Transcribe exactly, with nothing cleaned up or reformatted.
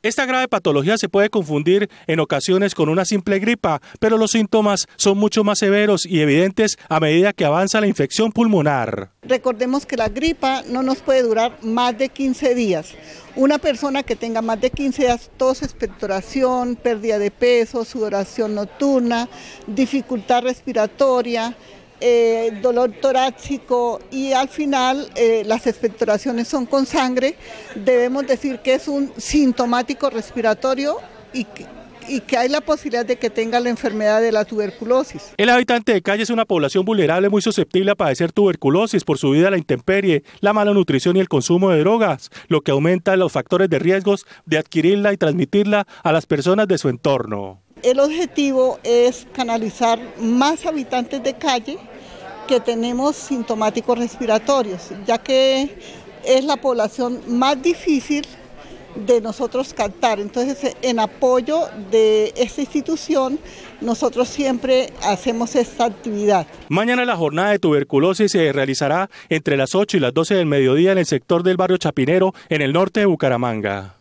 Esta grave patología se puede confundir en ocasiones con una simple gripa, pero los síntomas son mucho más severos y evidentes a medida que avanza la infección pulmonar. Recordemos que la gripa no nos puede durar más de quince días. Una persona que tenga más de quince días, tos, expectoración, pérdida de peso, sudoración nocturna, dificultad respiratoria, Eh, dolor torácico y al final eh, las expectoraciones son con sangre, debemos decir que es un sintomático respiratorio y que, y que hay la posibilidad de que tenga la enfermedad de la tuberculosis. El habitante de calle es una población vulnerable muy susceptible a padecer tuberculosis por su vida a la intemperie, la mala nutrición y el consumo de drogas, lo que aumenta los factores de riesgos de adquirirla y transmitirla a las personas de su entorno. El objetivo es canalizar más habitantes de calle que tenemos sintomáticos respiratorios, ya que es la población más difícil de nosotros captar. Entonces, en apoyo de esta institución, nosotros siempre hacemos esta actividad. Mañana la jornada de tuberculosis se realizará entre las ocho y las doce del mediodía en el sector del barrio Chapinero, en el norte de Bucaramanga.